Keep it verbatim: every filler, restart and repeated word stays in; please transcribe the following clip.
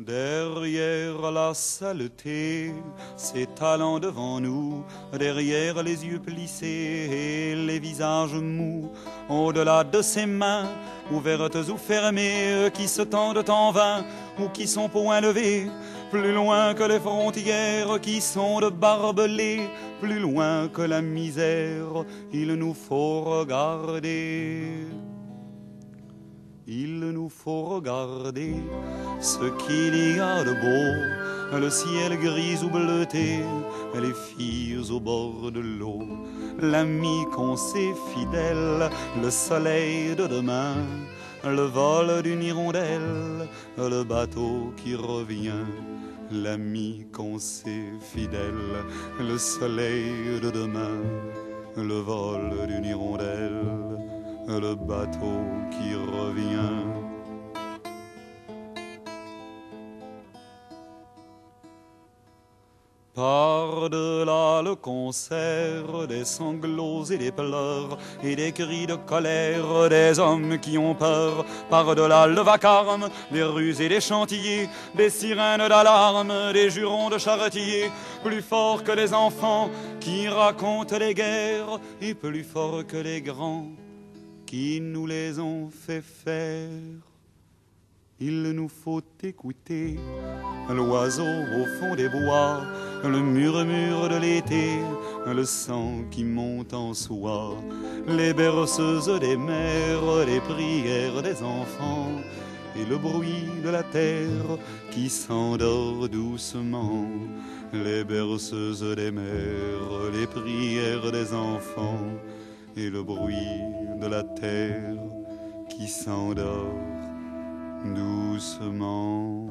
Derrière la saleté, s'étalant devant nous, derrière les yeux plissés et les visages mous, au-delà de ces mains, ouvertes ou fermées, qui se tendent en vain ou qui sont point levées, plus loin que les frontières qui sont de barbelés, plus loin que la misère, il nous faut regarder. Il nous faut regarder ce qu'il y a de beau, le ciel gris ou bleuté, les filles au bord de l'eau, l'ami qu'on sait fidèle, le soleil de demain, le vol d'une hirondelle, le bateau qui revient. L'ami qu'on sait fidèle, le soleil de demain, le vol d'une hirondelle, le bateau qui revient. Par-delà le concert des sanglots et des pleurs et des cris de colère des hommes qui ont peur, par-delà le vacarme des rues et des chantiers, des sirènes d'alarme, des jurons de charretiers, plus forts que les enfants qui racontent les guerres et plus forts que les grands qui nous les ont fait faire. Il nous faut écouter l'oiseau au fond des bois, le murmure de l'été, le sang qui monte en soi, les berceuses des mères, les prières des enfants et le bruit de la terre qui s'endort doucement. Les berceuses des mères, les prières des enfants et le bruit de la terre qui s'endort doucement.